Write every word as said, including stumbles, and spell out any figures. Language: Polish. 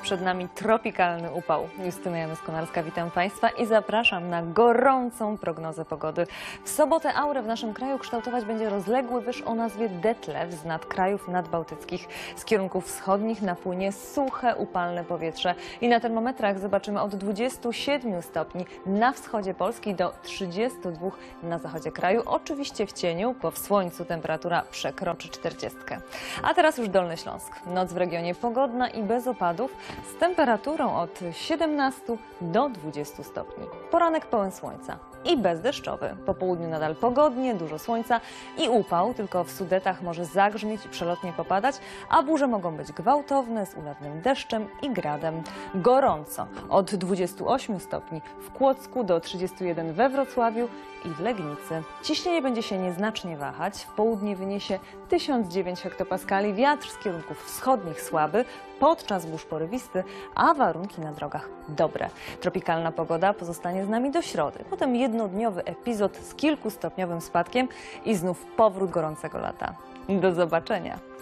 przed nami tropikalny upał. Justyna Janusz-Konarska, witam Państwa i zapraszam na gorącą prognozę pogody. W sobotę aurę w naszym kraju kształtować będzie rozległy wyż o nazwie Detlew z nad krajów nadbałtyckich. Z kierunków wschodnich napłynie suche, upalne powietrze i na termometrach zobaczymy od dwudziestu siedmiu stopni na wschodzie Polski do trzydziestu dwóch na zachodzie kraju. Oczywiście w cieniu, bo w słońcu temperatura przekroczy czterdziestkę. A teraz już Dolny Śląsk. Noc w regionie pogodna i bez opadów z temperaturą od siedemnastu do dwudziestu stopni. Poranek pełen słońca i bezdeszczowy. Po południu nadal pogodnie, dużo słońca i upał, tylko w Sudetach może zagrzmieć i przelotnie popadać, a burze mogą być gwałtowne z ulewnym deszczem i gradem. Gorąco od dwudziestu ośmiu stopni w Kłodzku do trzydziestu jeden we Wrocławiu i w Legnicy. Ciśnienie będzie się nieznacznie wahać. W południe wyniesie tysiąc dziewięć hektopaskali, wiatr z kierunków wschodnich słaby, podczas burz porywisty, a warunki na drogach dobre. Tropikalna pogoda pozostanie z nami do środy. Potem jednodniowy epizod z kilkustopniowym spadkiem i znów powrót gorącego lata. Do zobaczenia!